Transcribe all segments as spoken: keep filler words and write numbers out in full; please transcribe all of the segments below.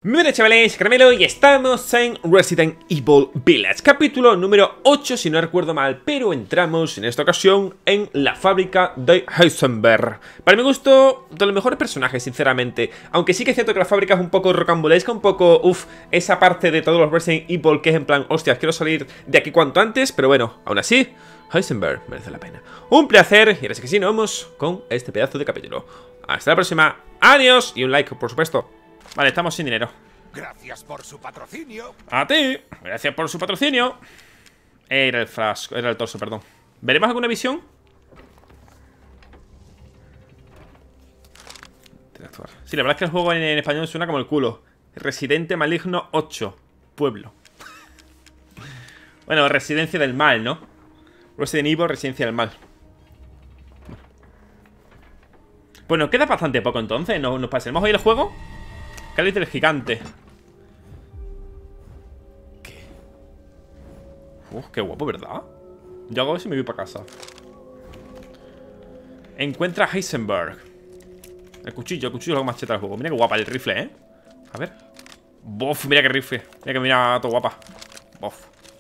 Muy bien, chavales, Caramelo, y estamos en Resident Evil Village, capítulo número ocho, si no recuerdo mal, pero entramos en esta ocasión en la fábrica de Heisenberg. Para mi gusto, de los mejores personajes, sinceramente, aunque sí que es cierto que la fábrica es un poco rocambolesca, un poco, uff, esa parte de todos los Resident Evil que es en plan, hostias, quiero salir de aquí cuanto antes, pero bueno, aún así, Heisenberg merece la pena. Un placer, y ahora sí que sí, nos vamos con este pedazo de capítulo. Hasta la próxima, adiós, y un like, por supuesto. Vale, estamos sin dinero. Gracias por su patrocinio. A ti, gracias por su patrocinio. Era el frasco, era el torso, perdón. ¿Veremos alguna visión? Sí, la verdad es que el juego en, en español suena como el culo. Residente Maligno ocho. Pueblo. Bueno, residencia del mal, ¿no? Resident Evil, residencia del mal. Pues nos queda bastante poco entonces. ¿Nos, nos pasaremos hoy el juego? Cáliz del gigante. ¿Qué? Uf, qué guapo, ¿verdad? Yo hago eso y me voy para casa. Encuentra a Heisenberg. El cuchillo, el cuchillo es lo que más cheta del juego. Mira qué guapa el rifle, ¿eh? A ver. Bof, mira qué rifle. Mira que mira todo guapa. Bof.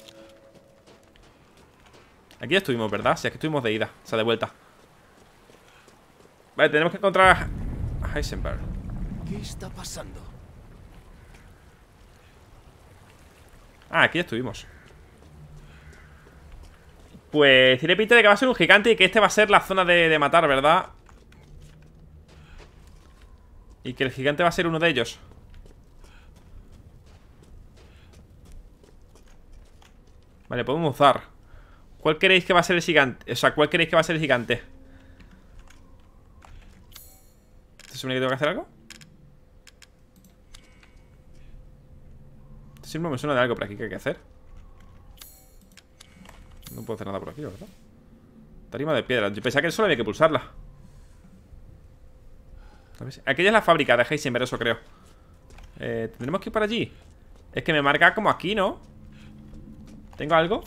Aquí ya estuvimos, ¿verdad? Si es que estuvimos de ida. O sea, de vuelta. Vale, tenemos que encontrar a Heisenberg. ¿Qué está pasando? Ah, aquí ya estuvimos. Pues tiene pinta de que va a ser un gigante y que este va a ser la zona de, de matar, ¿verdad? Y que el gigante va a ser uno de ellos. Vale, podemos usar. ¿Cuál queréis que va a ser el gigante? O sea, ¿cuál queréis que va a ser el gigante? ¿Se supone que tengo que hacer algo? Este símbolo me suena de algo por aquí que hay que hacer. No puedo hacer nada por aquí, ¿verdad? Tarima de piedra. Yo pensaba que solo había que pulsarla. A ver si... Aquella es la fábrica de Heisenberg, eso creo. eh, ¿Tendremos que ir para allí? Es que me marca como aquí, ¿no? ¿Tengo algo?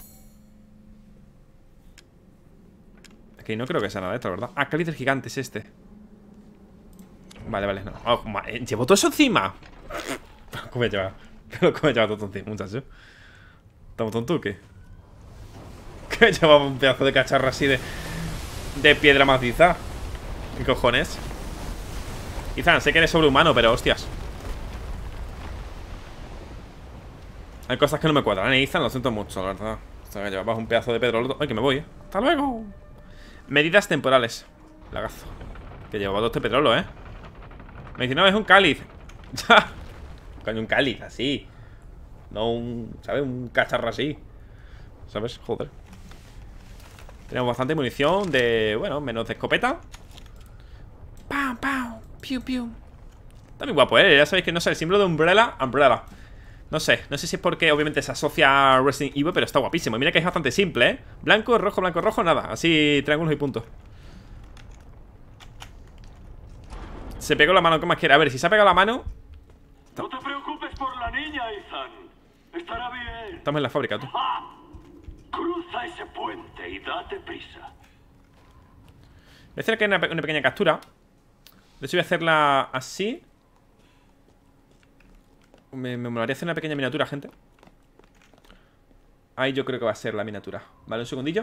Es que no creo que sea nada de esto, ¿verdad? Ah, cáliz del gigante es este. Vale, vale, no. Oh, ¿llevo todo eso encima? ¿Cómo he llevado? ¿Cómo he llevado todo encima, muchacho? ¿Estamos tontos o qué? Que llevaba un pedazo de cacharro así de De piedra maciza. ¿Qué cojones? Quizá, sé que eres sobrehumano, pero hostias. Hay cosas que no me cuadran, ¿eh, Ethan? Lo siento mucho, la verdad. O sea, que llevabas un pedazo de pedro. Ay, que me voy, ¿eh? ¡Hasta luego! Medidas temporales. Lagazo. Que llevaba todo este petróleo, ¿eh? Me dice, no, es un cáliz. Ya. Coño, un cáliz, así. No un... ¿sabes? Un cacharro así. ¿Sabes? Joder. Tenemos bastante munición de... bueno, menos de escopeta. ¡Pam, pam! ¡Piu, piu! Está muy guapo, ¿eh? Ya sabéis que no sé, el símbolo de Umbrella. Umbrella. No sé, no sé si es porque obviamente se asocia a Resident Evil, pero está guapísimo. Y mira que es bastante simple, ¿eh? Blanco, rojo, blanco, rojo, nada. Así, triángulos y puntos. Se pegó la mano, ¿qué más quiere? A ver, si se ha pegado la mano... No te preocupes por la niña, Ethan. Estará bien. Estamos en la fábrica, tú. ¡Ah! Cruza ese puente y date prisa. Voy a hacer aquí una, una pequeña captura. De hecho voy a hacerla así. Me, me molaría hacer una pequeña miniatura, gente. Ahí yo creo que va a ser la miniatura. Vale, un segundillo.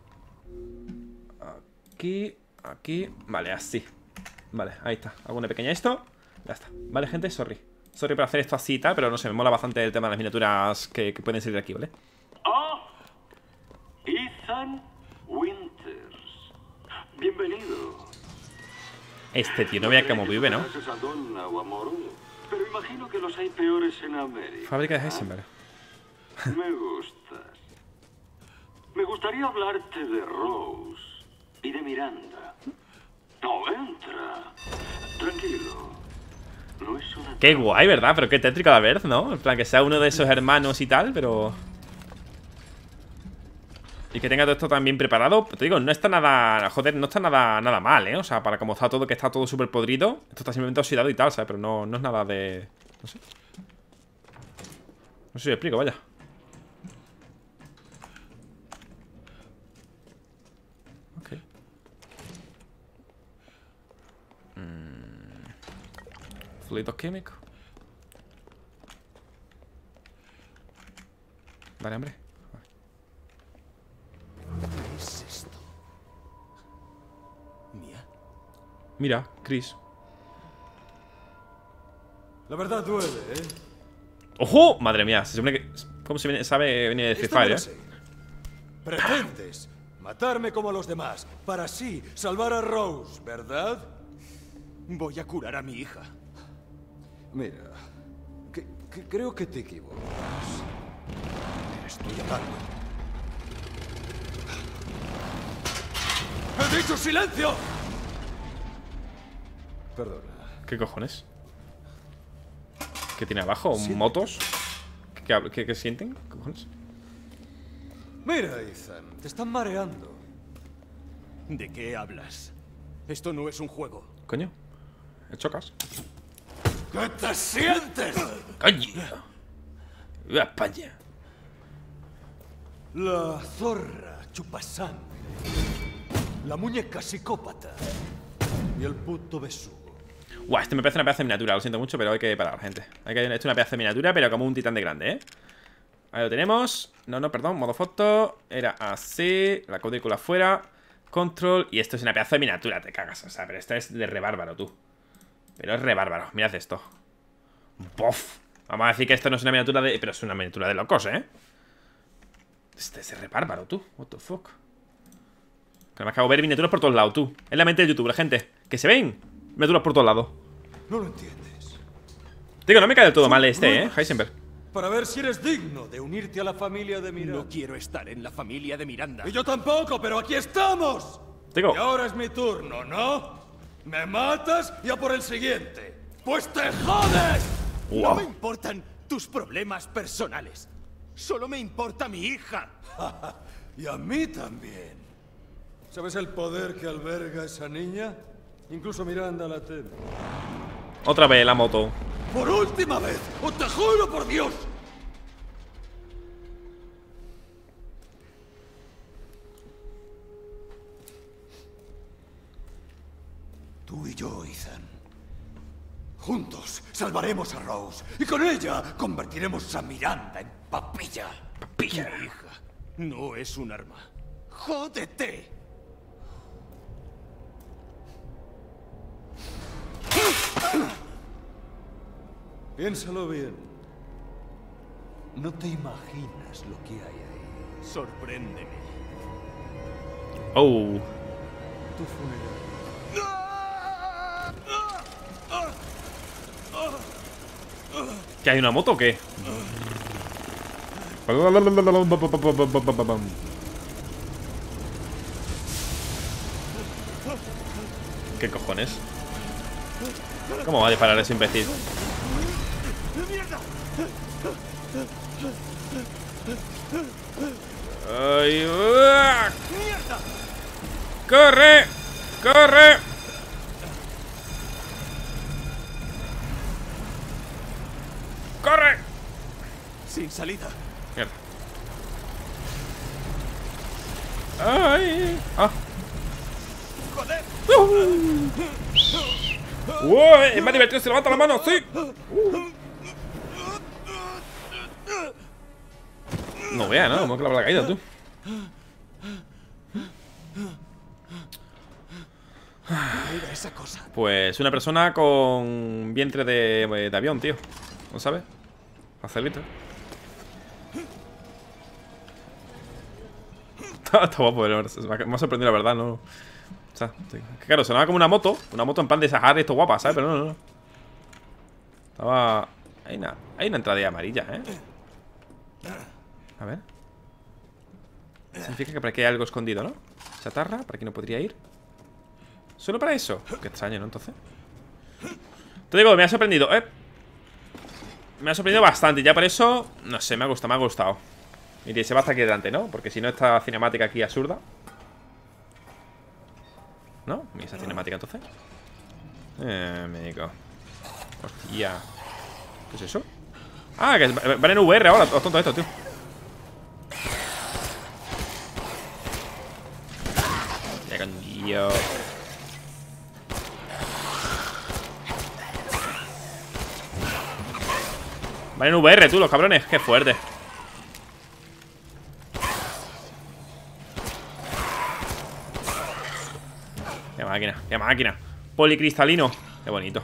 Aquí, aquí. Vale, así. Vale, ahí está. Hago una pequeña esto. Ya está. Vale, gente, sorry. Sorry por hacer esto así y tal, pero no sé, me mola bastante el tema de las miniaturas que, que pueden salir de aquí, ¿vale? Ah, Ethan Winters. Bienvenido. Este tío no vea cómo vive, ¿no? Conoces a Donna o a Moru, pero imagino que los hay peores en América. Fábrica de Heisenberg. Me gustas. Me gustaría hablarte de Rose y de Miranda. No, entra. Tranquilo. No es una... Qué guay, ¿verdad? Pero qué tétrico a la vez, ¿no? En plan, que sea uno de esos hermanos y tal, pero... Y que tenga todo esto también preparado. Te digo, no está nada... Joder, no está nada nada mal, ¿eh? O sea, para como está todo, que está todo súper podrido. Esto está simplemente oxidado y tal, ¿sabes? Pero no, no es nada de... No sé. No sé si lo explico, vaya. Ok. Mm. Fluidos químicos. Dale, hombre. ¿Qué es esto? ¿Mía? Mira, Chris. La verdad duele, ¿eh? ¡Ojo! Madre mía, se supone que... ¿Cómo se viene, sabe venir de Free Esto me Fire, lo eh? sé. Pretendes matarme como a los demás para así salvar a Rose, ¿verdad? Voy a curar a mi hija. Mira, que, que creo que te equivocas. Estoy hablando. ¡He dicho silencio! Perdona. ¿Qué cojones? ¿Qué tiene abajo? Sí. ¿Motos? ¿Qué, qué, qué- qué sienten? ¿Qué cojones? Mira, Ethan, te están mareando. ¿De qué hablas? Esto no es un juego. Coño. ¿Me chocas? ¿Qué te sientes? ¡Coño! ¡Viva España! La zorra chupasangre. La muñeca psicópata. Y el puto besugo. Guau, este me parece una pedazo de miniatura. Lo siento mucho, pero hay que parar, gente. Hay que esto es una pedazo de miniatura, pero como un titán de grande, ¿eh? Ahí lo tenemos. No, no, perdón, modo foto. Era así, la cuadrícula fuera. Control, y esto es una pedazo de miniatura. Te cagas, o sea, pero esto es de re bárbaro, tú. Pero es re bárbaro, mirad esto. ¡Bof! Vamos a decir que esto no es una miniatura de... Pero es una miniatura de locos, ¿eh? Este es re bárbaro, tú. What the fuck. Que me acabo de ver miniaturas por todos lados, tú. Es la mente del youtuber, gente. Que se ven miniaturas por todos lados. No lo entiendes. Digo, no me cae del todo mal este, ¿eh? Heisenberg. Para ver si eres digno de unirte a la familia de Miranda. No quiero estar en la familia de Miranda. Y yo tampoco, pero aquí estamos. Digo, Y ahora es mi turno, ¿no? Me matas y a por el siguiente. ¡Pues te jodes! No wow. me importan tus problemas personales. Solo me importa mi hija. Y a mí también. ¿Sabes el poder que alberga esa niña? Incluso Miranda la teme. Otra vez la moto. ¡Por última vez! ¡Os te juro por Dios! Tú y yo, Ethan. Juntos salvaremos a Rose. Y con ella convertiremos a Miranda en papilla. Papilla. Mi hija no es un arma. ¡Jódete! Piénsalo bien. No te imaginas lo que hay ahí. Sorpréndeme. Oh. Tu funeral. ¿Que hay una moto o qué? ¿Qué cojones? ¿Cómo va a disparar ese imbécil? Ay, uah. ¡Corre! ¡Corre! ¡Corre! Sin salida. Mierda. ¡Ay! ¡Ah! ¡Joder! ¡Uh! ¡Wow! Es más divertido si levanta la mano, sí. Uh. No vea, ¿no? ¿Cómo que la habrá caído, tú? Mira esa cosa. Pues una persona con vientre de, de avión, tío. ¿No sabes? Facilito. Está guapo, pero me ha sorprendido la verdad, ¿no? O sea, que claro, sonaba como una moto. Una moto en plan de Sahara, esto guapa, ¿sabes? Pero no, no, no. Estaba... Hay una, hay una entrada amarilla, ¿eh? A ver. Significa que por aquí hay algo escondido, ¿no? Chatarra, por aquí no podría ir. ¿Solo para eso? Qué extraño, ¿no? Entonces te digo, me ha sorprendido, ¿eh? Me ha sorprendido bastante. Ya por eso, no sé, me ha gustado, me ha gustado. Y se va hasta aquí delante, ¿no? Porque si no, esta cinemática aquí absurda. ¿No? ¿Y esa cinemática entonces? Eh, amigo. Hostia. ¿Qué es eso? Ah, que van en V R ahora, los tontos estos, tío. Ya con Dios. Van en V R, tú, los cabrones. Qué fuerte. Qué máquina. Policristalino. Qué bonito.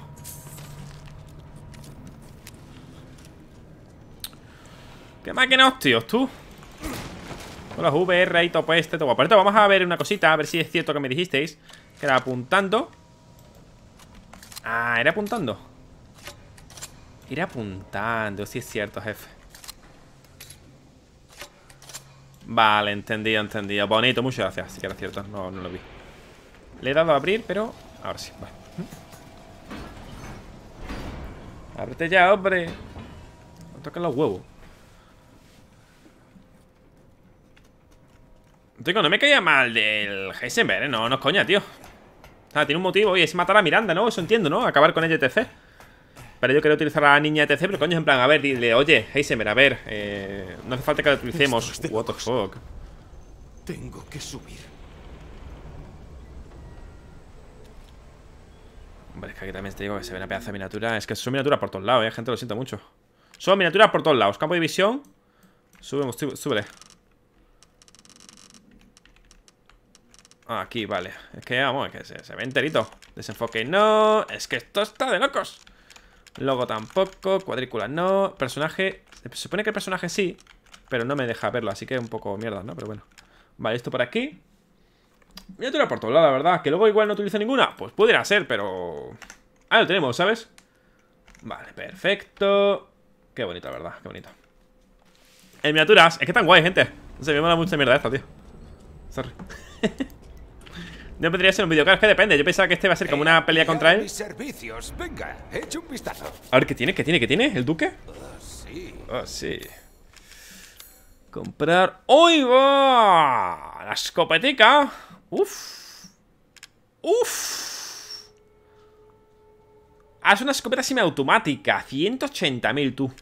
Qué máquinas, tíos, tú. Con los V R y todo este, todo. Por esto vamos a ver una cosita, a ver si es cierto que me dijisteis. Que era apuntando. Ah, era apuntando. Era apuntando, sí es cierto, jefe. Vale, entendido, entendido. Bonito, muchas gracias. Sí que era cierto, no, no lo vi. Le he dado a abrir, pero ahora sí, vale. Ábrete ya, hombre. No toquen los huevos. Tío, no me caía mal del Heisenberg, ¿eh? No, no es coña, tío. O sea, tiene un motivo y es matar a Miranda, ¿no? Eso entiendo, ¿no? Acabar con ella, etcétera. Pero yo quería utilizar a la niña, etcétera. Pero coño, en plan, a ver, dile, oye, Heisenberg, a ver, eh, no hace falta que la utilicemos. What the fuck. Tengo que subir. Hombre, es que aquí también te digo que se ve una pedazo de miniatura. Es que son miniaturas por todos lados, eh, gente, lo siento mucho. Son miniaturas por todos lados. Campo de visión. Subemos, súbele. Aquí, vale. Es que, vamos, es que se, se ve enterito. Desenfoque, no. Es que esto está de locos. Logo tampoco. Cuadrícula, no. Personaje. Se supone que el personaje sí, pero no me deja verlo, así que un poco mierda, ¿no? Pero bueno. Vale, esto por aquí. Miniatura por todo lado, la verdad. Que luego igual no utilizo ninguna. Pues pudiera ser, pero... Ah, lo tenemos, ¿sabes? Vale, perfecto. Qué bonito, la verdad, qué bonito. En miniaturas, es que tan guay, gente. No sé, me mola mucha mierda esta, tío. Sorry. No podría ser un vídeo, claro, es que depende. Yo pensaba que este iba a ser como una pelea contra él. Mis servicios. Venga, echa un vistazo. A ver, ¿qué tiene? ¿Qué tiene? ¿Qué tiene? ¿El duque? Oh, sí. Oh, sí. Comprar... ¡Uy, va! La escopetica. Uf. Uf. Ah, es una escopeta semiautomática. ciento ochenta mil, tú.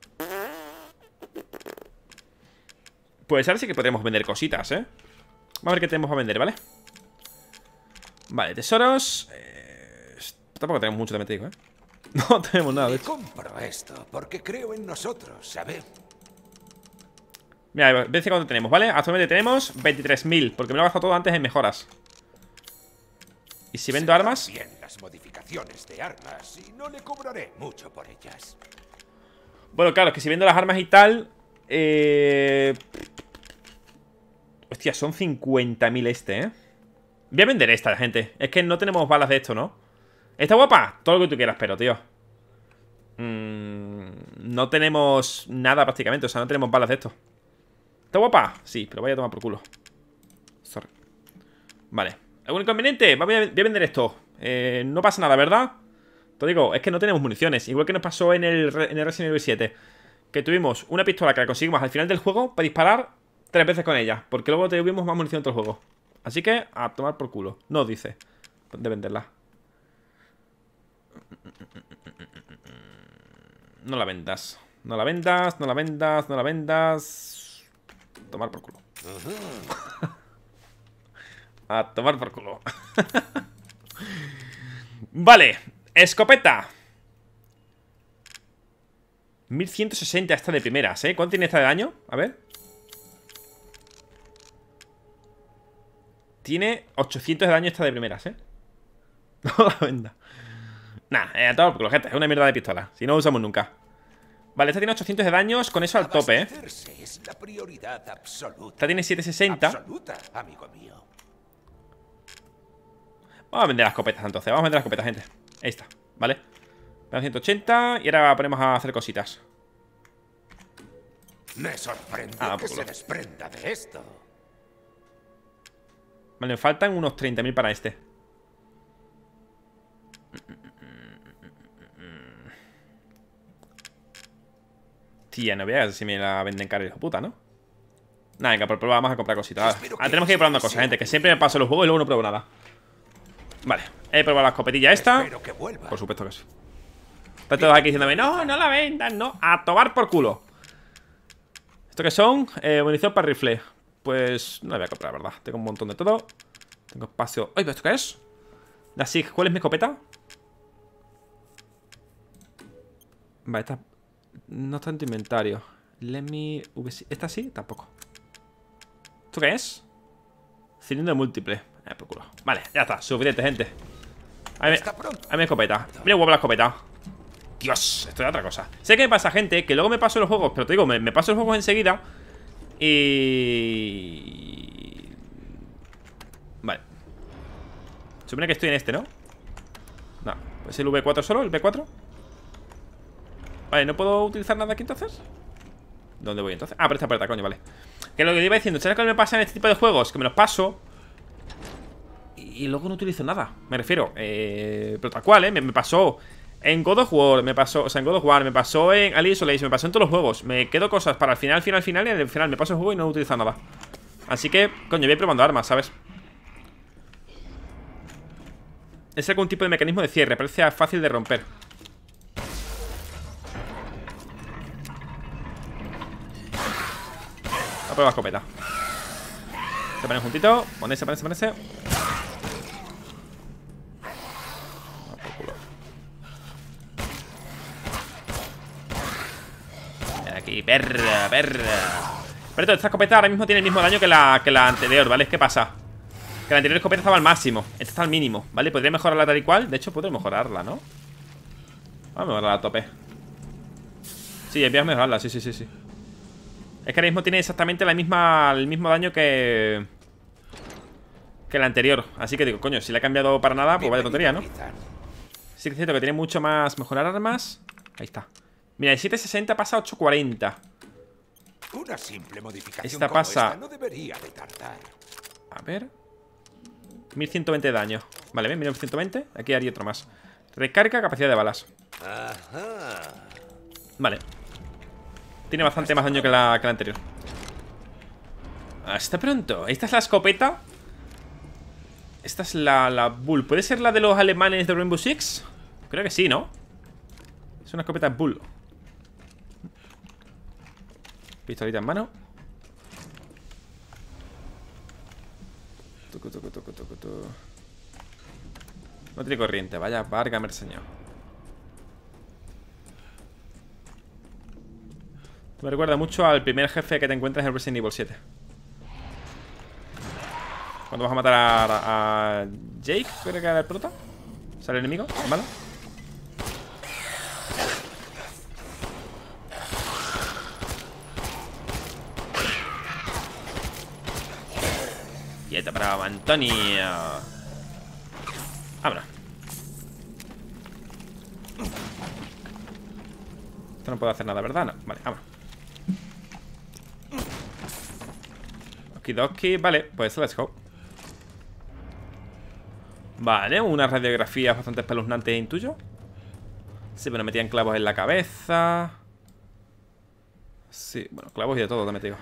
Pues ahora sí que podríamos vender cositas, ¿eh? Vamos a ver qué tenemos a vender, ¿vale? Vale, tesoros. eh, Tampoco tenemos mucho, también te digo, ¿eh? No tenemos nada, de hecho. Compro esto porque creo en nosotros, ¿sabes? Mira, veis cuánto tenemos, ¿vale? Actualmente tenemos veintitrés mil, porque me lo he gastado todo antes en mejoras. Y si vendo armas... Bien las modificaciones de armas y no le cobraré mucho por ellas. Bueno, claro, es que si vendo las armas y tal... Eh... Hostia, son cincuenta mil este, ¿eh? Voy a vender esta, gente. Es que no tenemos balas de esto, ¿no? ¿Está guapa? Todo lo que tú quieras, pero, tío. Mm, no tenemos nada prácticamente. O sea, no tenemos balas de esto. ¿Está guapa? Sí, pero vaya a tomar por culo. Sorry. Vale. ¿Algún inconveniente? Voy a, voy a vender esto. Eh, no pasa nada, ¿verdad? Te digo, es que no tenemos municiones. Igual que nos pasó en el, en el Resident Evil siete. Que tuvimos una pistola que la conseguimos al final del juego para disparar tres veces con ella. Porque luego tuvimos más munición en todo el juego. Así que, a tomar por culo. No dice de venderla. No la vendas. No la vendas, no la vendas, no la vendas. Tomar por culo. A tomar por culo. Vale, escopeta. mil ciento sesenta esta de primeras, ¿eh? ¿Cuánto tiene esta de daño? A ver. Tiene ochocientos de daño esta de primeras, ¿eh? No la venda. Nah, eh, a todo por culo, gente. Es una mierda de pistola. Si no usamos nunca. Vale, esta tiene ochocientos de daños. Con eso al tope, ¿eh? Es la prioridad absoluta. Esta tiene setecientos sesenta. Absoluta, amigo mío. Vamos a vender las escopetas entonces. Vamos a vender las escopetas, gente. Ahí está, ¿vale? ciento ochenta. Y ahora ponemos a hacer cositas. Me sorprende Ah, que por se culo. desprenda de esto. Vale, me faltan unos treinta mil para este. Tía, no veas si me la venden cara, hijo de puta, ¿no? Nada, venga, por prueba vamos a comprar cositas. Ahora tenemos que ir probando cosas, gente. Que siempre me paso los juegos y luego no pruebo nada. Vale, he probado la escopetilla esta. Espero que vuelva. Por supuesto que sí. Están todos aquí diciéndome, no, no la vendan, no. A tomar por culo. ¿Esto qué son? Eh, munición para rifle. Pues no la voy a comprar, la verdad. Tengo un montón de todo. Tengo espacio. ¡Ay, pero esto qué es! La SIG, ¿cuál es mi escopeta? Vale, esta no está en tu inventario. Let me... ¿Esta sí? Tampoco. ¿Esto qué es? Cilindro múltiple. Eh, por culo. Vale, ya está. Suficiente, gente. A mi, a mi escopeta. Mira, huevo la escopeta. Dios, esto es otra cosa. Sé que me pasa, gente, que luego me paso los juegos, pero te digo, me, me paso los juegos enseguida. Y... Vale. Supone que estoy en este, ¿no? No, pues el V cuatro solo, el V cuatro. Vale, ¿no puedo utilizar nada aquí entonces? ¿Dónde voy entonces? Ah, por esta puerta, coño, vale. Que lo que iba diciendo, ¿sabes qué me pasa en este tipo de juegos? Que me los paso y luego no utilizo nada. Me refiero, eh, pero tal cual, ¿eh? Me, me pasó en God of War, me pasó, o sea, en God of War, me pasó en Alien Isolation, me pasó en todos los juegos. Me quedo cosas para el final, final, final, y al final me paso el juego y no utilizo nada. Así que, coño, voy probando armas, ¿sabes? Es algún tipo de mecanismo de cierre, parece fácil de romper. A prueba escopeta. Se ponen juntito. Ponese, ponese, ponese. Aquí, perra, perra. Pero esta escopeta ahora mismo tiene el mismo daño que la, que la anterior, ¿vale? ¿Qué pasa? Que la anterior escopeta estaba al máximo. Esta está al mínimo, ¿vale? Podría mejorarla tal y cual. De hecho, podría mejorarla, ¿no? Vamos a mejorarla a tope. Sí, voy a mejorarla, sí, sí, sí, sí. Es que ahora mismo tiene exactamente la misma, el mismo daño que Que la anterior. Así que digo, coño, si le ha cambiado para nada, pues vaya tontería, ¿no? Sí que es cierto que tiene mucho más mejorar armas. Ahí está. Mira, el siete sesenta pasa a ocho cuarenta. Una simple modificación esta como pasa esta no debería de tardar. A ver, mil ciento veinte de daño. Vale, bien, mil ciento veinte. Aquí haría otro más. Recarga capacidad de balas. Ajá. Vale. Tiene bastante más daño que la, que la anterior. Hasta pronto. Esta es la escopeta. Esta es la, la Bull. ¿Puede ser la de los alemanes de Rainbow Six? Creo que sí, ¿no? Es una escopeta Bull. Pistolita en mano. Tucu, tucu, tucu, tucu, tucu. No tiene corriente. Vaya, varga, merceño. Me recuerda mucho al primer jefe que te encuentras en Resident Evil siete. Cuando vas a matar a, a Jake, creo que era el prota. Sale el enemigo, ¿vale? Quieta para Antonio. Vámonos. Esto no puedo hacer nada, ¿verdad? No, vale, vámonos. Okidoki, vale, pues let's go. Vale, una radiografía bastante espeluznante, intuyo. Sí, pero metían clavos en la cabeza. Sí, bueno, clavos y de todo, también te digo.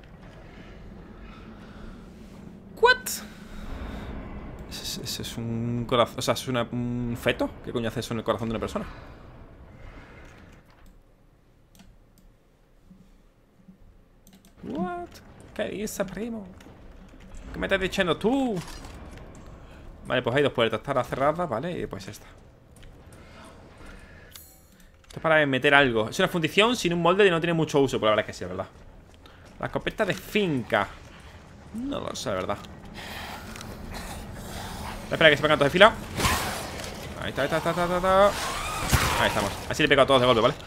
¿What? Ese es, es un corazón, o sea, es una, un feto. ¿Qué coño hace eso en el corazón de una persona? What? ¿Qué dices, primo? ¿Qué me estás diciendo tú? Vale, pues hay dos puertas, estará cerrada, vale, y pues esta. Esto es para meter algo. Es una fundición sin un molde y no tiene mucho uso, pues la verdad es que sí, la verdad. La escopeta de finca. No lo sé, la verdad. Espera que se pongan todos de fila. Ahí está, ahí está, está, está, está. Ahí estamos. Así le he pegado a todos de golpe, ¿vale?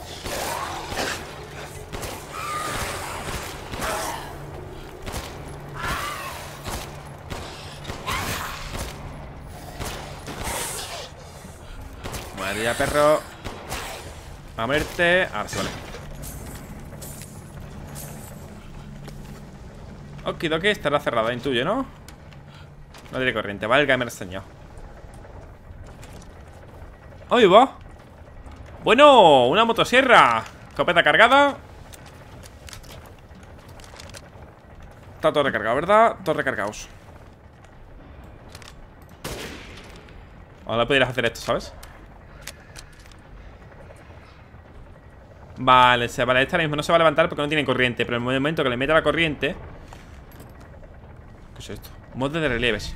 Vale, ya, perro. A muerte. Ahora sí, vale. Okidoki, estará cerrada, intuyo, ¿no? No tiene corriente, valga, me enseñó. ¡Ahí va! Bueno, una motosierra. Escopeta cargada. Está todo recargado, ¿verdad? Todos recargados. Ahora pudieras hacer esto, ¿sabes? Vale, se, vale, esta mismo no se va a levantar porque no tiene corriente. Pero en el momento que le meta la corriente... ¿Qué es esto? Molde de relieves.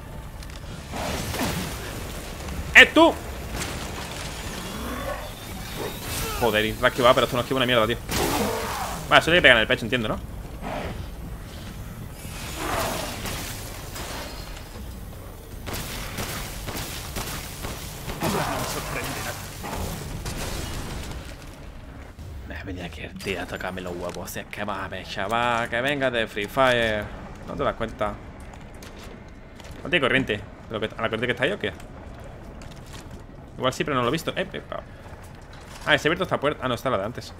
¡Eh, tú! Joder, y esquivado, pero esto no esquiva una mierda, tío. Vale, eso le pegar en el pecho, entiendo, ¿no? Me venía aquí el tío a tocarme los huevos. Si es que mames, chaval, que venga de Free Fire. No te das cuenta. No tiene corriente. ¿A la corriente que está ahí o qué? Igual sí, pero no lo he visto. Eh, eh, ah, se ha abierto esta puerta. Ah, no, está la de antes.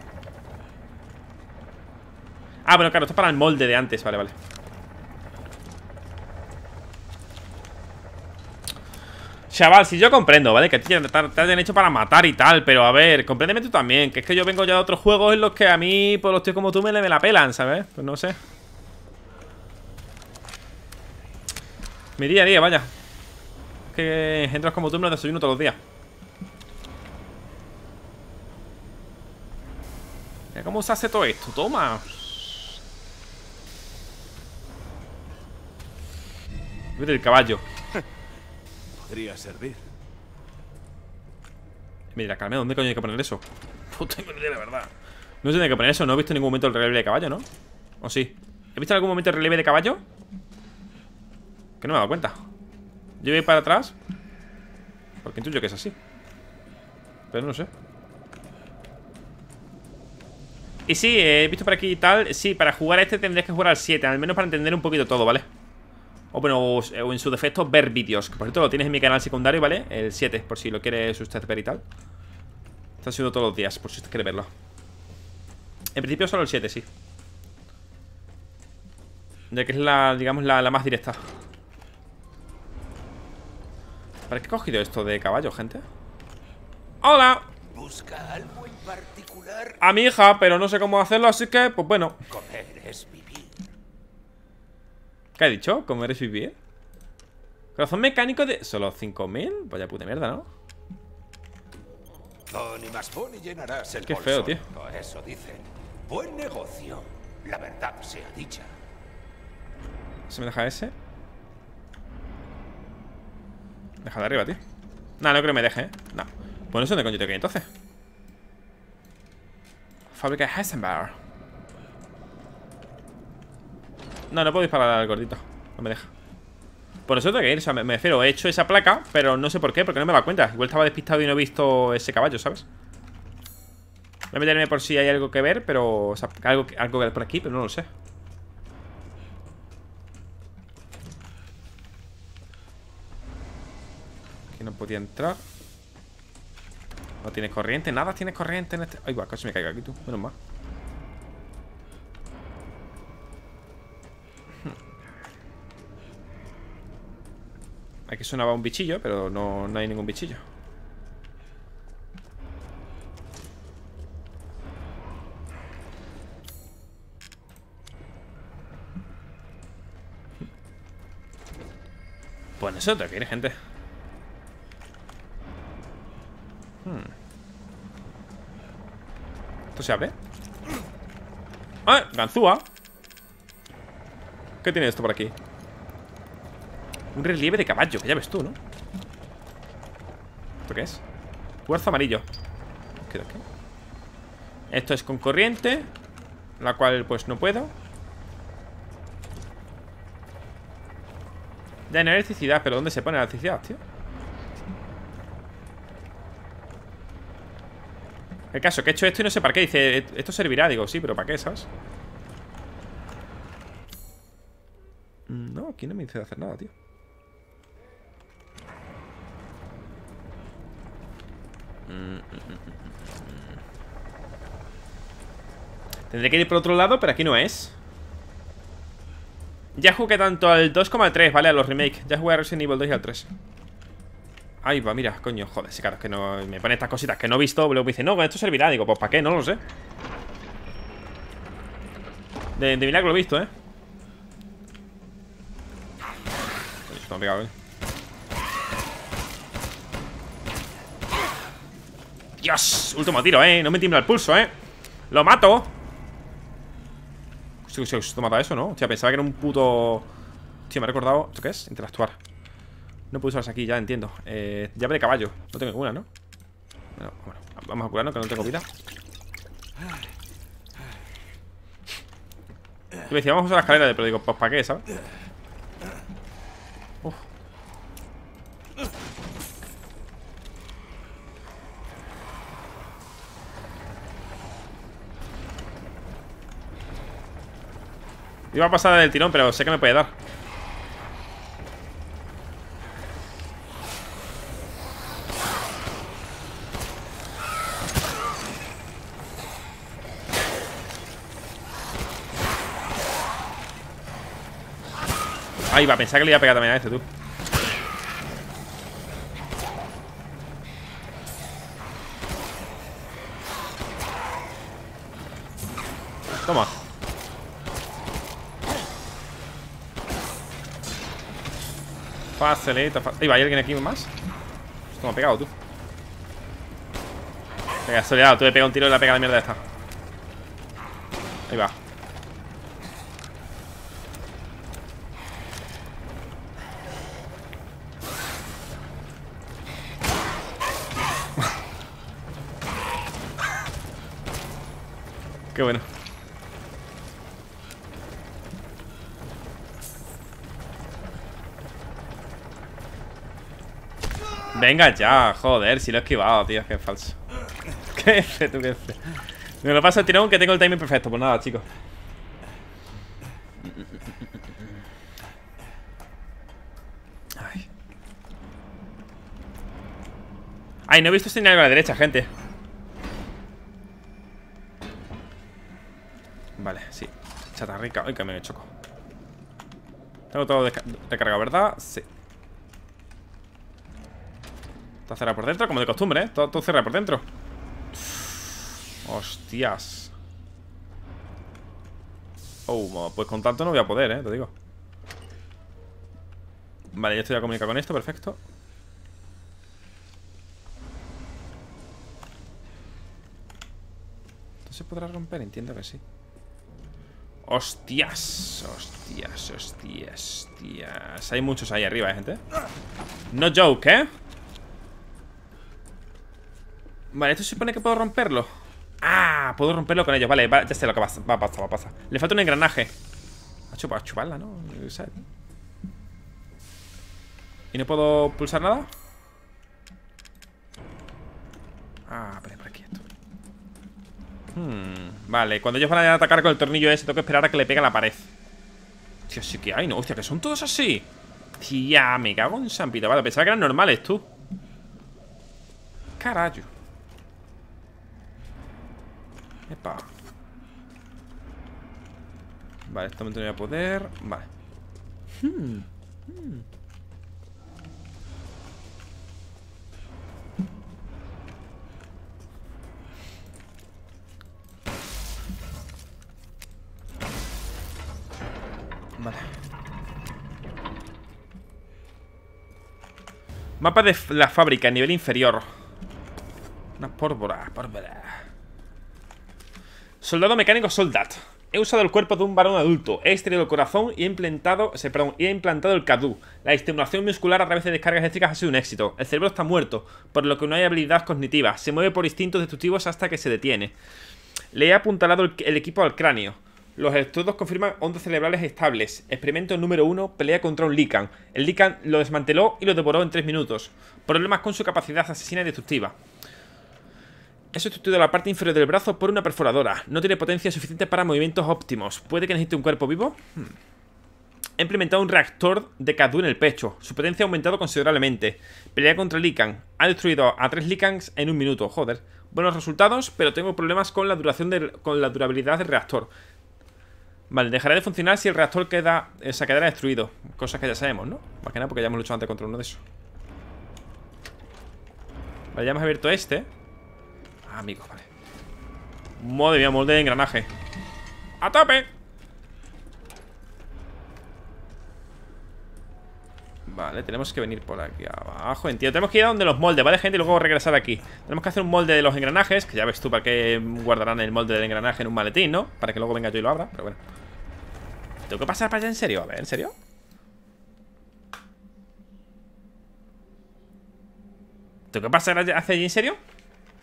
Ah, bueno, claro, esto es para el molde de antes. Vale, vale. Chaval, si yo comprendo, ¿vale? Que te, te, te hayan hecho para matar y tal. Pero a ver, compréndeme tú también. Que es que yo vengo ya de otros juegos en los que a mí, por los tíos como tú, me, me la pelan, ¿sabes? Pues no sé. Mi día a día, vaya. Que entras como tú me lo desayuno todos los días. Mira cómo se hace todo esto. Toma. Mira el caballo. Podría servir. Mira, Carmen, ¿dónde coño hay que poner eso? No tengo ni idea, la verdad. No sé dónde hay que poner eso. No he visto en ningún momento el relieve de caballo, ¿no? ¿O sí? ¿He visto en algún momento el relieve de caballo? Que no me he dado cuenta. Yo voy para atrás porque intuyo que es así. Pero no sé. Y sí, he visto por aquí y tal. Sí, para jugar a este tendrías que jugar al siete. Al menos para entender un poquito todo, ¿vale? O bueno, o, o en su defecto ver vídeos. Que por cierto lo tienes en mi canal secundario, ¿vale? El siete, por si lo quieres usted ver y tal. Está subiendo todos los días, por si usted quiere verlo. En principio solo el siete, sí. Ya que es la, digamos, la, la más directa. ¿Para qué he cogido esto de caballo, gente? ¡Hola! ¿Busca algo en particular? A mi hija, pero no sé cómo hacerlo, así que, pues bueno. Comer es vivir. ¿Qué ha dicho? ¿Comer es vivir? Corazón mecánico de... ¿Solo cinco mil? Vaya puta mierda, ¿no? Tony más Bonnie llenarás el Qué bolso. feo, tío. Eso dicen. Buen negocio. La verdad sea dicha. ¿Se me deja ese? Deja de arriba, tío. No, no creo que me deje, ¿eh? No. Pues no sé dónde coño tengo que ir entonces. Fábrica de Heisenberg. No, no puedo disparar al gordito. No me deja. Por eso tengo que ir, o sea, me, me refiero, he hecho esa placa, pero no sé por qué, porque no me he dado cuenta. Igual estaba despistado y no he visto ese caballo, ¿sabes? Voy a meterme por si hay algo que ver, pero... O sea, algo, algo que ver por aquí, pero no lo sé. Aquí no podía entrar. No tienes corriente, nada tienes corriente en este... Ay, va, casi me caigo aquí tú, menos mal. Aquí sonaba un bichillo, pero no, no hay ningún bichillo. Pues eso te quiere, gente. Hmm. ¿Esto se abre? ¡Ah! ¡Ganzúa! ¿Qué tiene esto por aquí? Un relieve de caballo, que ya ves tú, ¿no? ¿Esto qué es? Cuarzo amarillo. ¿Qué es aquí? Esto es con corriente, la cual pues no puedo. Ya no hay electricidad, pero ¿dónde se pone la electricidad, tío? El caso, que he hecho esto y no sé para qué. Dice, esto servirá, digo, sí, pero ¿para qué, sabes? No, aquí no me dice hacer nada, tío. Tendré que ir por otro lado, pero aquí no es. Ya jugué tanto al dos como al tres, ¿vale? A los remakes. Ya jugué a Resident Evil dos y al tres. Ahí va, mira, coño, joder, sí, claro, es que no... Me pone estas cositas que no he visto. Luego me dice, no, con esto servirá. Digo, pues ¿para qué? No lo sé. De, de milagro lo he visto, ¿eh? Coño, esto me ha pegado, ¿eh? Dios, último tiro, ¿eh? No me tiembla el pulso, ¿eh? ¡Lo mato! Hostia, hostia, ¿esto mata eso, no? Hostia, pensaba que era un puto... Tío, me ha recordado... ¿Esto qué es? Interactuar. No puedo usarlas aquí, ya entiendo. eh, Llave de caballo. No tengo ninguna, ¿no? Bueno, bueno, vamos a curarnos, que no tengo vida. me decía, vamos a usar la escalera, pero digo, pues ¿para qué, sabes? Uf. Iba a pasar del tirón, pero sé que me puede dar. Ahí va, pensaba que le iba a pegar también a este, tú. Toma. Facilita, fa Ahí va, ¿hay alguien aquí más? Esto me ha pegado, tú. Venga, soleado, tú le pega un tiro y la pega la mierda esta. Ahí va. Qué bueno. Venga ya, joder, si lo he esquivado, tío, es que es falso. Qué F, tú, qué F. Me lo paso el tirón que tengo el timing perfecto. Pues nada, chicos. Ay. Ay, no he visto señal a la derecha, gente. Vale, sí. Chatarrica. Ay, que me choco. Tengo todo recargado, ¿verdad? Sí. Está cerrado por dentro, como de costumbre, ¿eh? Todo, todo cerrado por dentro. Hostias. Oh, pues con tanto no voy a poder, ¿eh? Te digo. Vale, ya estoy a comunicar con esto, perfecto. ¿Esto se podrá romper? Entiendo que sí. Hostias, hostias, hostias, hostias. Hay muchos ahí arriba, ¿eh, gente? No joke, ¿eh? Vale, esto se supone que puedo romperlo. Ah, puedo romperlo con ellos. Vale, va, ya sé lo que va, va a pasar, va a pasar. Le falta un engranaje. A chupar, a chuparla, ¿no? ¿Y no puedo pulsar nada? Ah, vale, por aquí esto. Hmm, vale, cuando ellos van a atacar con el tornillo ese, tengo que esperar a que le pegue a la pared. Tío, sí que hay, ¿no? Hostia, que son todos así. Tía, me cago en Sampita. Vale, pensaba que eran normales, tú. Carajo. Epa. Vale, este momento no voy a poder. Vale. Hmm. Hmm. Vale. Mapa de la fábrica, nivel inferior. Una pólvora, pólvora. Soldado mecánico Soldat. He usado el cuerpo de un varón adulto. He extraído el corazón y he implantado, se, perdón, y he implantado el cadú. La estimulación muscular a través de descargas eléctricas ha sido un éxito. El cerebro está muerto, por lo que no hay habilidad cognitiva. Se mueve por instintos destructivos hasta que se detiene. Le he apuntalado el, el equipo al cráneo. Los electrodos confirman ondas cerebrales estables. Experimento número uno, pelea contra un Lycan. El Lycan lo desmanteló y lo devoró en tres minutos. Problemas con su capacidad asesina y destructiva. He sustituido la parte inferior del brazo por una perforadora. No tiene potencia suficiente para movimientos óptimos. ¿Puede que necesite un cuerpo vivo? Hmm. He implementado un reactor de cadú en el pecho. Su potencia ha aumentado considerablemente. Pelea contra el Lycan. Ha destruido a tres Lycans en un minuto. Joder. Buenos resultados, pero tengo problemas con la duración del, con la durabilidad del reactor. Vale, dejará de funcionar si el reactor queda, eh, se quedará destruido. Cosas que ya sabemos, ¿no? Más que nada porque ya hemos luchado antes contra uno de esos. Vale, ya hemos abierto este. Ah, amigos, vale. Madre mía, molde de engranaje. ¡A tope! Vale, tenemos que venir por aquí abajo. Entiendo, tenemos que ir a donde los moldes, ¿vale, gente? Y luego regresar aquí. Tenemos que hacer un molde de los engranajes. Que ya ves tú para qué guardarán el molde del engranaje en un maletín, ¿no? Para que luego venga yo y lo abra, pero bueno. ¿Tengo que pasar para allá en serio? A ver, ¿en serio? ¿Tengo que pasar hacia allí en serio?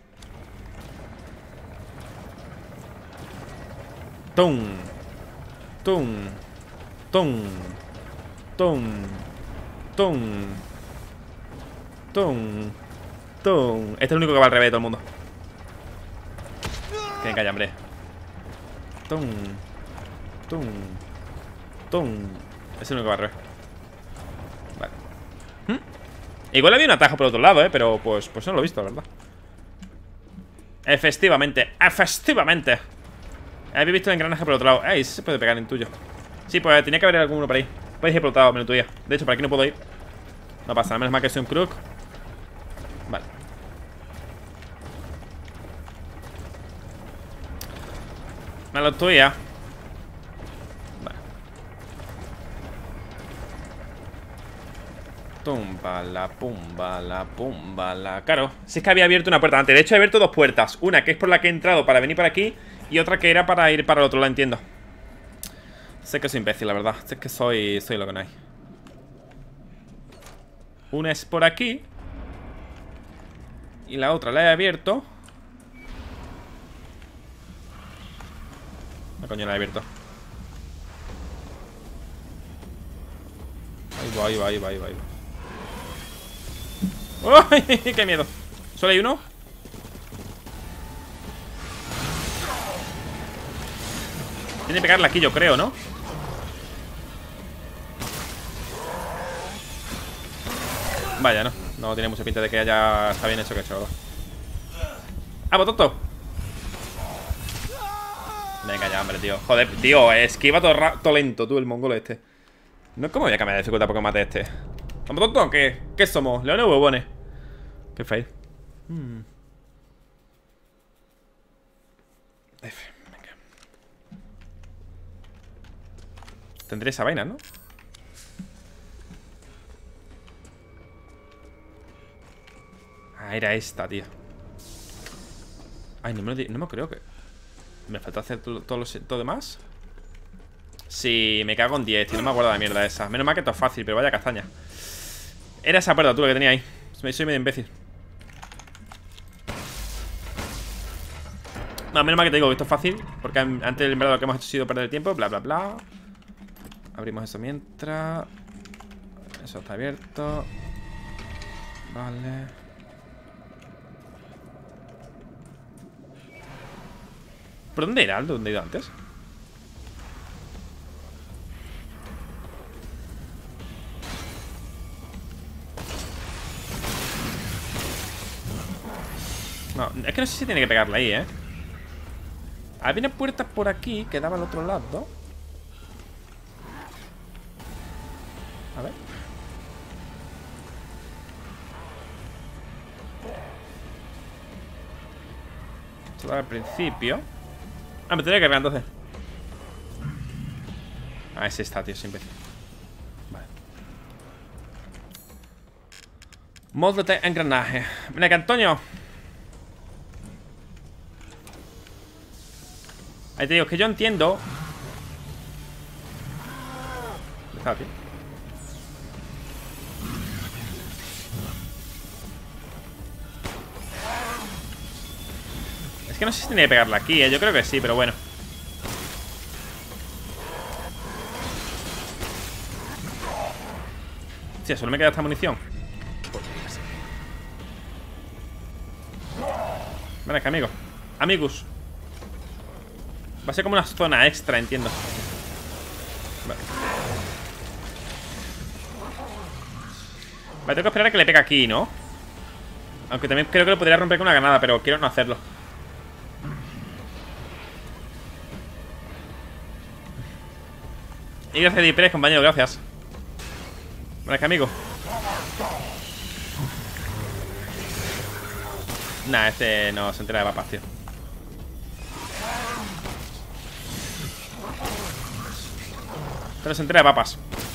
¡Tum! Tum. Tum. Tum. Tum. Tum. Tum. Este es el único que va al revés de todo el mundo. Que calla, hombre. Tum. Tum. Tum. Es el único que va al revés. Vale. ¿Mm? Igual había un atajo por otro lado, eh. Pero pues, pues no lo he visto, la verdad. Efectivamente. Efectivamente. Había visto el engranaje por otro lado. Ey, se puede pegar en tuyo. Sí, pues tenía que haber alguno por ahí. Puedes ir por otro lado, menos tuya. De hecho, por aquí no puedo ir. No pasa, menos mal que soy un crook. Vale. Me lo tuya. Vale. Tumba la pumba la pumba la. Claro, si es que había abierto una puerta antes. De hecho, he abierto dos puertas. Una que es por la que he entrado para venir para aquí. Y otra que era para ir para el otro lado, entiendo. Sé que soy imbécil, la verdad. Sé que soy, soy lo que no hay. Una es por aquí. Y la otra la he abierto. La coño la he abierto. Ahí va, ahí va, ahí va, ahí va, ahí va. ¡Uy! ¡Qué miedo! ¿Solo hay uno? Tiene que pegarle aquí, yo creo, ¿no? Vaya, no. No tiene mucha pinta de que haya... Está bien hecho que he hecho. ¡Ah, bototo! Venga ya, hombre, tío. Joder, tío, esquiva todo, todo lento, tú, el mongolo este. No es como voy a cambiar de dificultad porque mate este. ¿Bototo? ¿Qué? ¿Qué somos? ¿Leones o huevones? Qué fail. Hmm. F. Venga. Tendré esa vaina, ¿no? Ah, era esta, tío. Ay, no me, lo no me creo que... ¿Me falta hacer todo, todo lo todo demás? Sí, me cago en diez, tío. No me acuerdo de la mierda esa. Menos mal que esto es fácil, pero vaya castaña. Era esa puerta, tú, la que tenía ahí. Soy medio imbécil. No, menos mal que te digo que esto es fácil. Porque antes, en verdad, lo que hemos hecho ha sido perder el tiempo. Bla, bla, bla. Abrimos eso mientras. Eso está abierto. Vale. ¿Por dónde era? ¿Dónde he ido antes? No, es que no sé si tiene que pegarle ahí, ¿eh? Había una puerta por aquí que daba al otro lado. A ver. Esto daba al principio. Ah, me tenía que cargar entonces. Ah, es esta, tío, siempre. Vale. Modo de engranaje. Ven acá, Antonio. Ahí te digo, es que yo entiendo. ¿Dónde está, tío? Es que no sé si tenía que pegarla aquí, ¿eh? Yo creo que sí, pero bueno. Sí, solo me queda esta munición. Ven acá, amigo. Amigos. Va a ser como una zona extra, entiendo. Vale. Vale, tengo que esperar a que le pegue aquí, ¿no? Aunque también creo que lo podría romper con una granada, pero quiero no hacerlo. Y gracias, Di Pérez, compañero, gracias. Ven acá, amigo. Nah, este no se entera de papas, tío. Pero se entera de papas.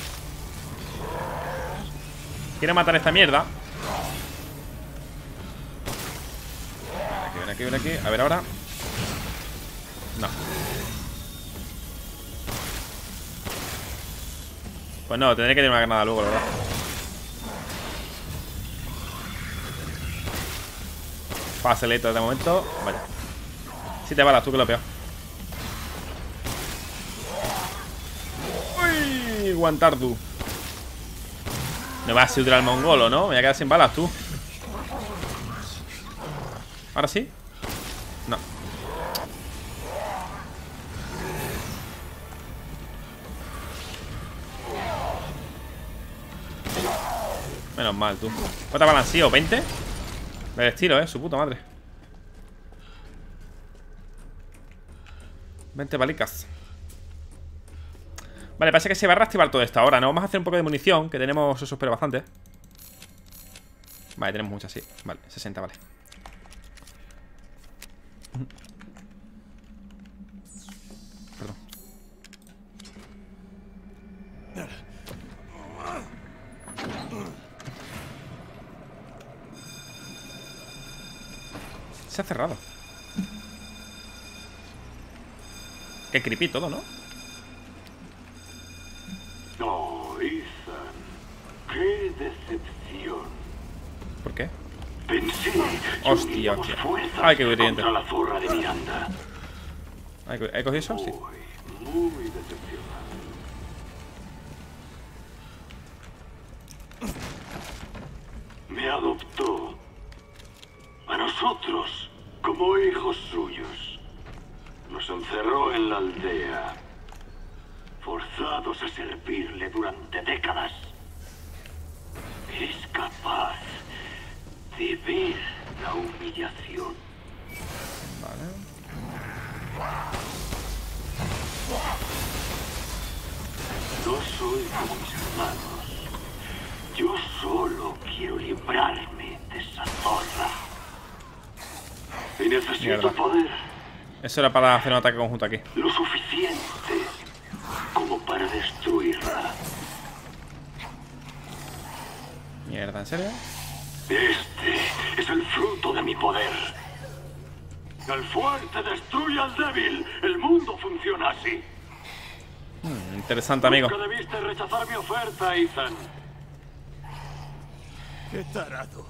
Quiero matar esta mierda. Ven aquí, ven aquí, ven aquí. A ver ahora. No. Pues no, tendré que tener una granada luego, la verdad. Facilito de momento. Vaya. Siete balas, tú que lo peor. aguantar tú. No vas a ultra al mongolo, ¿no? Me voy a quedar sin balas tú. ¿Ahora sí? No. Menos mal, tú. ¿Cuánta balanceo? ¿veinte? Del estilo, eh, su puta madre. veinte balicas. Vale, parece que se va a reactivar todo esto ahora, ¿no? Vamos a hacer un poco de munición, que tenemos, eso espero, bastante. Vale, tenemos muchas, sí. Vale, sesenta, vale. Perdón. Se ha cerrado. Qué creepy todo, ¿no? No, Ethan. Qué decepción. ¿Por qué? Pensé que Hostia, uníamos hostia. fuerzas Ay, qué brillante. contra la zorra de Miranda. ¿He cogido eso? Sí. Muy, muy decepcionado. Me adoptó a nosotros como hijos suyos. Nos encerró en la aldea, forzados a servirle durante décadas. Es capaz de ver la humillación. Vale. No soy como mis hermanos. Yo solo quiero librarme de esa zorra. Y necesito Mierda. poder Eso era para hacer un ataque conjunto aquí. lo suficiente como para destruirla. Mierda, ¿en serio? Este es el fruto de mi poder. El fuerte destruye al débil. El mundo funciona así. Hmm, interesante, amigo. Nunca debiste rechazar mi oferta, Ethan. ¡Qué tarado!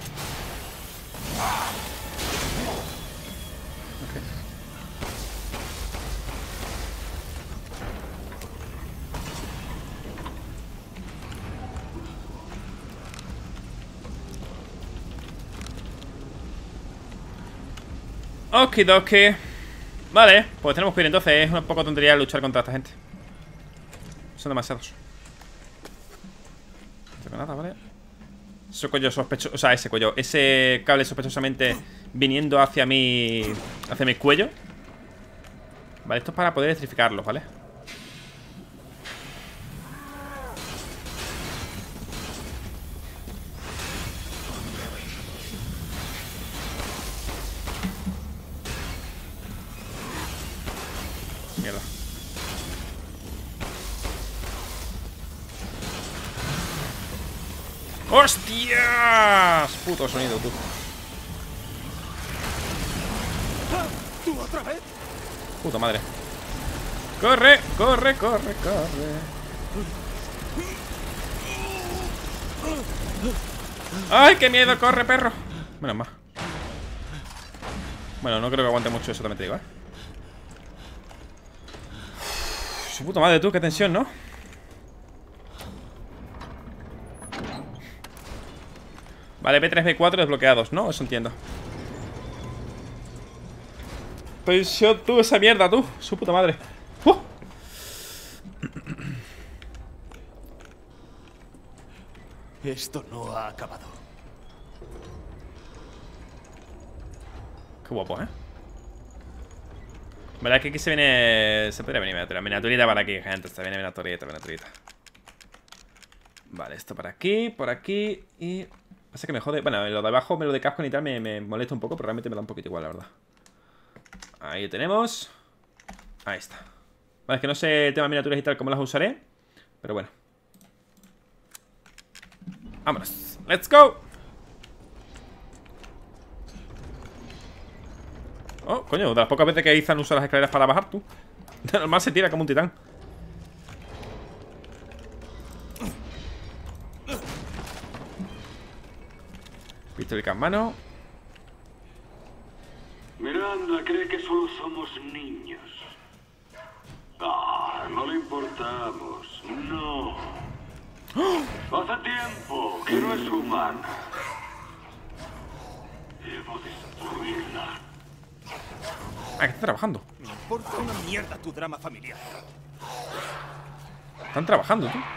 Okidoki. Vale, pues tenemos que ir entonces. Es un poco tontería luchar contra esta gente. Son demasiados. No tengo nada, ¿vale? Ese cuello sospechoso, o sea, ese cuello, ese cable sospechosamente viniendo hacia mi, hacia mi cuello. Vale, esto es para poder electrificarlos, ¿vale? Mierda. ¡Hostias! Puto sonido, tú. ¿Tú otra vez? Puta madre. ¡Corre! ¡Corre, corre, corre! ¡Ay, qué miedo! ¡Corre, perro! Menos más. Bueno, no creo que aguante mucho eso, también te digo, ¿eh? Su puta madre, tú, qué tensión, ¿no? Vale, B tres, B cuatro desbloqueados, ¿no? Eso entiendo. Tensión, tú, esa mierda, tú. Su puta madre. ¡Uh! Esto no ha acabado. Qué guapo, ¿eh? Verdad que aquí se viene... Se podría venir miniatura. Miniaturita para aquí, gente. Se viene miniaturita, miniaturita. Vale, esto para aquí, por aquí. Y... Pasa que me jode... Bueno, lo de abajo, lo de casco y tal me, me molesta un poco, pero realmente me da un poquito igual, la verdad. Ahí tenemos. Ahí está. Vale, es que no sé temas miniaturas y tal cómo las usaré, pero bueno. Vámonos. ¡Let's go! Oh, coño, de las pocas veces que Ethan usa las escaleras para bajar, tú. De normal se tira como un titán. Pistolica en mano. Miranda cree que solo somos niños. Ah, no le importamos. No. Hace tiempo que no es humana. Debo destruirla. Ah, que está trabajando. Me importa una mierda tu drama familiar. Están trabajando, tú.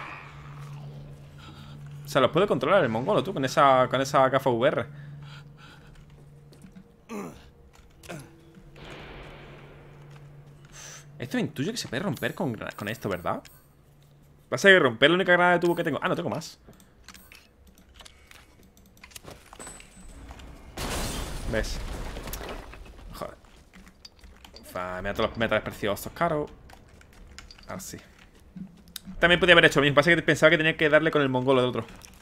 O sea, los puede controlar el mongolo, tú, con esa, con esa gafa V R. Esto me intuyo que se puede romper con, con esto, ¿verdad? Va a ser romper la única granada de tubo que tengo. Ah, no tengo más. ¿Ves? Joder. Uf, mira todos los metales preciosos, caro. Así. También podía haber hecho lo mismo. Pasa que pensaba que tenía que darle con el mongolo del otro.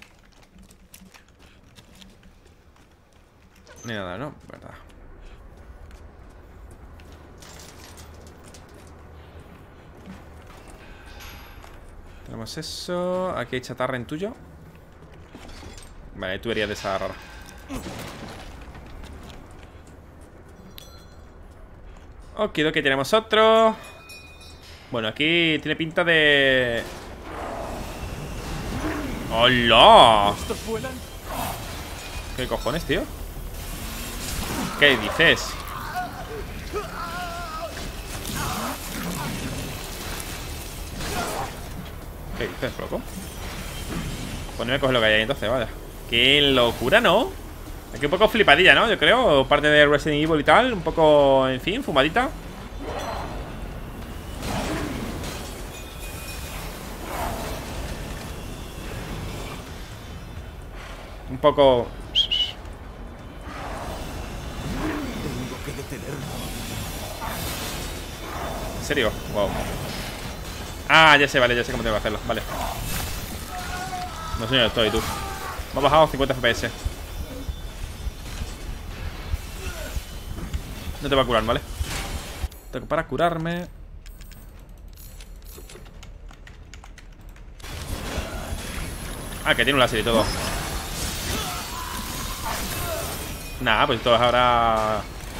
Ni nada, ¿no? Verdad. Tenemos eso. Aquí hay chatarra en tuyo. Vale, hay tuberías de esa rara. Ok, que tenemos otro. Bueno, aquí tiene pinta de... ¡Hola! ¿Estos vuelan? ¿Qué cojones, tío? ¿Qué dices? ¿Qué dices, loco? Pues no me coge lo que hay ahí entonces, vaya. ¡Qué locura!, ¿no? Aquí un poco flipadilla, ¿no? Yo creo, parte de Resident Evil y tal. Un poco, en fin, fumadita. Un poco... Tengo que detenerlo. ¿En serio? Wow. Ah, ya sé, vale, ya sé cómo tengo que hacerlo. Vale. No sé dónde estoy, tú. Me ha bajado cincuenta F P S. No te va a curar, ¿vale? Tengo para curarme. Ah, que tiene un láser y todo. Nah, pues todos ahora...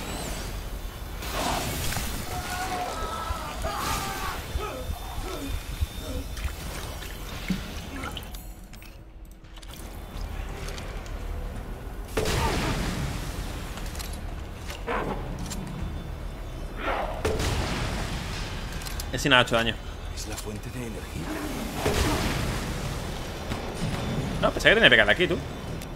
Ese nada ha hecho daño. Es la fuente de energía. No, pensé que tenía que pegarle aquí, tú.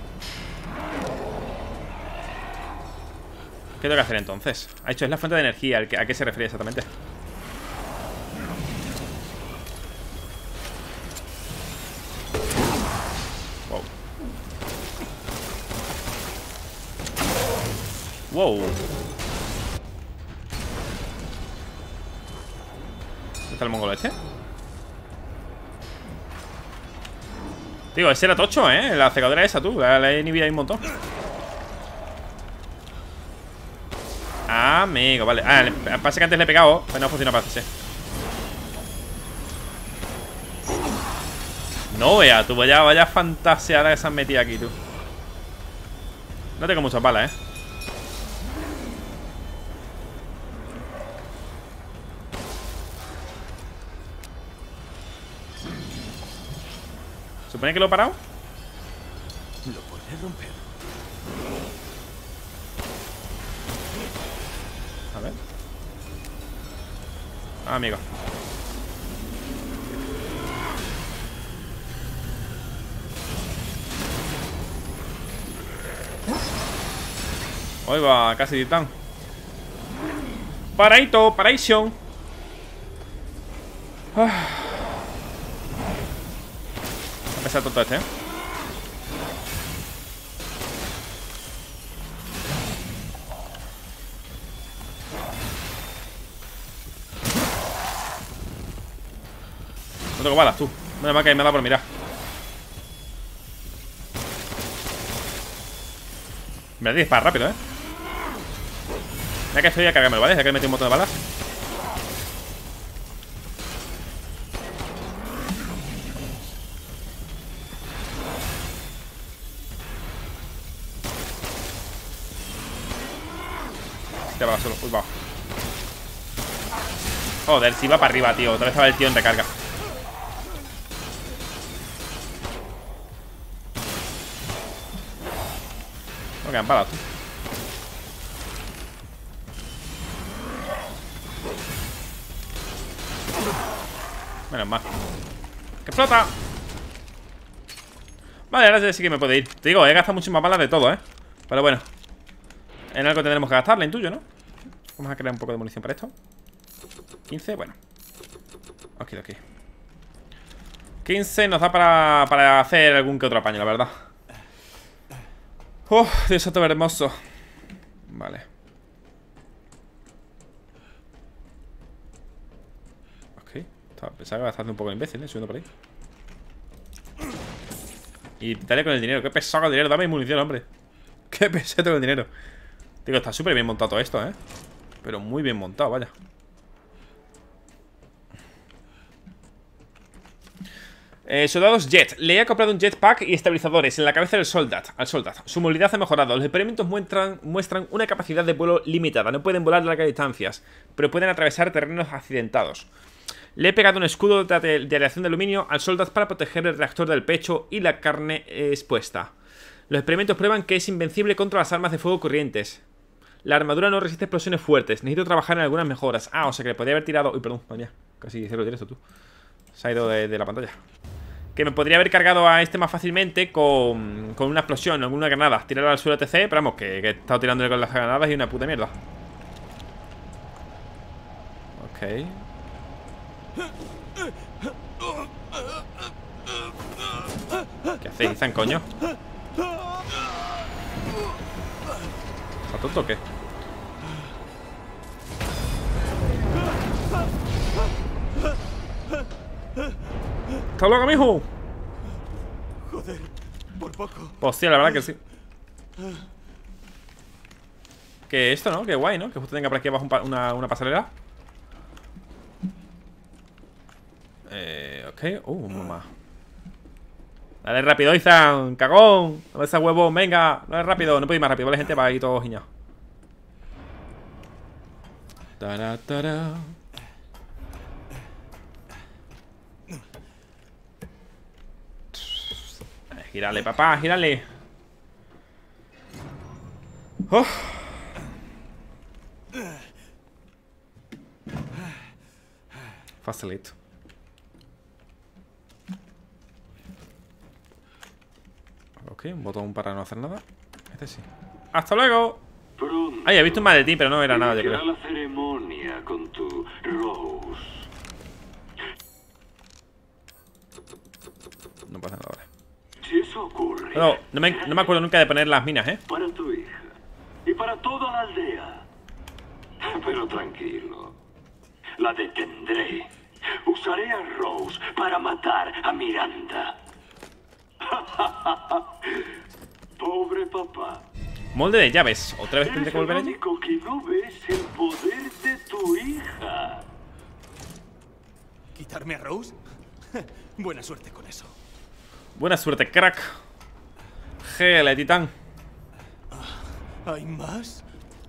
¿Qué tengo que hacer entonces? Ha dicho, es la fuente de energía. ¿A qué se refiere exactamente? Wow. Wow. ¿Dónde está el mongolo este? Digo, ese era tocho, ¿eh? La secadora esa, tú. La he inhibido ahí un montón. Amigo, vale. Ah, pasa que antes le he pegado, pero no funciona para ese. No vea, tú, vaya, vaya fantaseada que se han metido aquí, tú. No tengo muchas balas, eh. ¿Supone que lo he parado? Lo podré romper. A ver. Ah, amigo. Hoy va, casi titán. Paraito, paraíso. Ah. A pesar todo este, ¿eh? No tengo balas, tú. Menos mal que me da por mirar. Me da dispara rápido, ¿eh? Ya que estoy a cargarme, ¿vale? Ya que he metido un montón de balas. Ya va solo. Uy, va. Joder, si va para arriba, tío. Otra vez estaba el tío en recarga. No quedan balas, tú. Menos mal. ¡Que explota! Vale, ahora sí que me puede ir. Te digo, he gastado muchísimas balas de todo, ¿eh? Pero bueno, en algo tendremos que gastarla, intuyo, ¿no? Vamos a crear un poco de munición para esto. quince, bueno. Ok, ok. quince nos da para, para hacer algún que otro apaño, la verdad. ¡Oh, Dios santo hermoso! Vale. Ok. Pensaba que iba a estar un poco imbécil, ¿eh? Subiendo por ahí. Y dale con el dinero. Qué pesado el dinero. Dame munición, hombre. Qué pesado con el dinero. Digo, está súper bien montado todo esto, ¿eh? Pero muy bien montado, vaya. Eh, soldados Jet. Le he comprado un jetpack y estabilizadores en la cabeza del soldat, al soldat. Su movilidad ha mejorado. Los experimentos muestran, muestran una capacidad de vuelo limitada. No pueden volar largas distancias, pero pueden atravesar terrenos accidentados. Le he pegado un escudo de, de aleación de aluminio al soldat para proteger el reactor del pecho y la carne expuesta. Los experimentos prueban que es invencible contra las armas de fuego corrientes. La armadura no resiste explosiones fuertes. Necesito trabajar en algunas mejoras. Ah, o sea que le podría haber tirado... Uy, perdón, madre mía. Casi cero directo, tú. Se ha ido de, de la pantalla. Que me podría haber cargado a este más fácilmente con, con una explosión, alguna granada. Tirarla al suelo T C, pero vamos, que, que he estado tirándole con las granadas y una puta mierda. Ok. ¿Qué hacéis, Ethan, coño? ¿Está tonto o qué? ¿Estás loco, mijo? Joder, por poco. Pues sí, la verdad que sí. Que esto, ¿no? Qué guay, ¿no? Que justo tenga por aquí abajo un pa una, una pasarela. Eh, ok. Uh, mamá. Dale rápido, Ethan, cagón. No ese huevón, venga. Dale rápido, no puedo ir más rápido, vale, gente, va ahí todo giñado. Tara, tara. Gírale, papá, gírale. Oh. Facilito. Ok, un botón para no hacer nada. Este sí. ¡Hasta luego! Ay, he visto un maletín, pero no era nada, yo creo. la ceremonia con tu Rose. No pasa nada ahora. Si eso ocurre... No, no me, no me acuerdo nunca de poner las minas, ¿eh? Para tu hija. Y para toda la aldea. Pero tranquilo. La detendré. Usaré a Rose para matar a Miranda. Pobre papá. Molde de llaves. ¿Otra vez tendré que volver allí? Eres el único que no ves el poder de tu hija. ¿Quitarme a Rose? Buena suerte con eso. Buena suerte, crack. Gele, titán. ¿Hay más?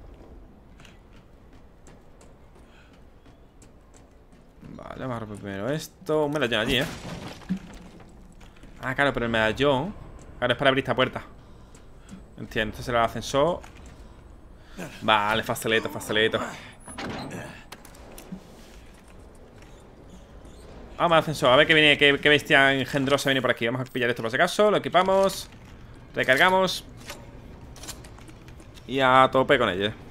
Vale, vamos a romper primero esto. Un medallón allí, ¿eh? Ah, claro, pero el medallón... Claro, es para abrir esta puerta. Entiendo, este será el ascensor. Vale, facilito, facilito. Vamos al ascensor, a ver qué viene, qué, qué bestia engendrosa viene por aquí. Vamos a pillar esto por si acaso, lo equipamos. Recargamos. Y a tope con ella.